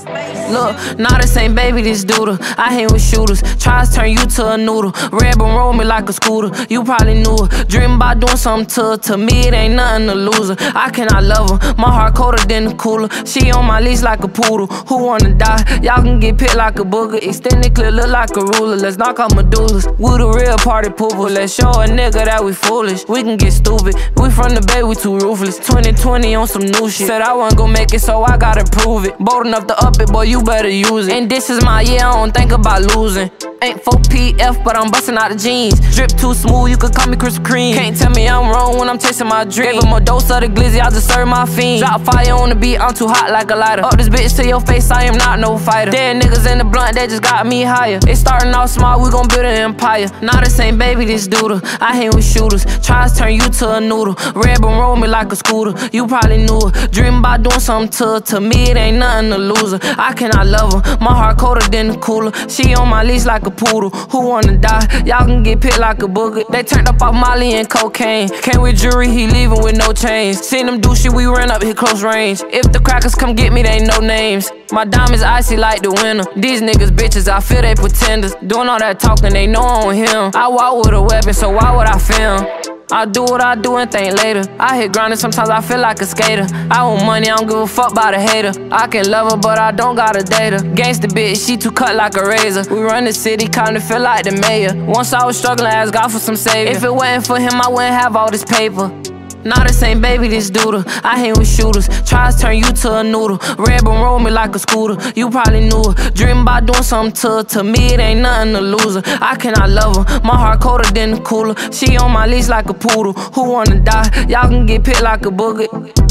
Look, nah, this ain't baby, this Dooda. I hang with shooters, tries to turn you to a noodle. Red bone roll me like a scooter, you probably knew her. Dream about doing something to me, it ain't nothing to lose her. I cannot love her, my heart colder than the cooler. She on my leash like a poodle, who wanna die? Y'all can get picked like a booger. Extended clip look like a ruler, let's knock out medullas. We the real party pooper, let's show a nigga that we foolish. We can get stupid, we from the bay, we too ruthless. 2020 on some new shit, said I wasn't gon' make it, so I gotta prove it. Bold enough to up it, boy, you better use it. And this is my year, I don't think about losing. Ain't 4PF, but I'm busting out the jeans. Drip too smooth, you could call me Krispy Kreme. Can't tell me I'm wrong when I'm chasing my dream. Gave him a dose of the glizzy, I just serve my fiend. Drop fire on the beat, I'm too hot like a lighter. Up this bitch to your face, I am not no fighter. Dead niggas in the blunt, they just got me higher. It's starting off small, we gon' build an empire. Nah, this ain't baby, this Dooda. I hang with shooters, tries to turn you to a noodle. Red bone roll me like a scooter, you probably knew her. Dream about doing something to me, it ain't nothing to lose her. I cannot love her, my heart colder than the cooler. She on my leash like a poodle, who wanna die? Y'all can get picked like a booger. They turned up off Molly and cocaine. Came with jury, he leaving with no chains. Seen them do shit, we ran up hit close range. If the crackers come get me, they ain't no names. My diamonds icy like the winter. These niggas bitches, I feel they pretenders. Doing all that talking, they know on him. I walk with a weapon, so why would I film? I do what I do and think later. I hit grinding, sometimes I feel like a skater. I want money, I don't give a fuck about a hater. I can love her, but I don't gotta date her. Gangsta bitch, she too cut like a razor. We run the city, kinda feel like the mayor. Once I was struggling, I asked God for some savior. If it wasn't for him, I wouldn't have all this paper. Nah, this ain't baby, this Dooda. I hang with shooters, tries to turn you to a noodle. Red bone roll me like a scooter, you probably knew her. Dream about doing something to me, it ain't nothing to lose her. I cannot love her, my heart colder than the cooler. She on my leash like a poodle, who wanna die? Y'all can get picked like a booger.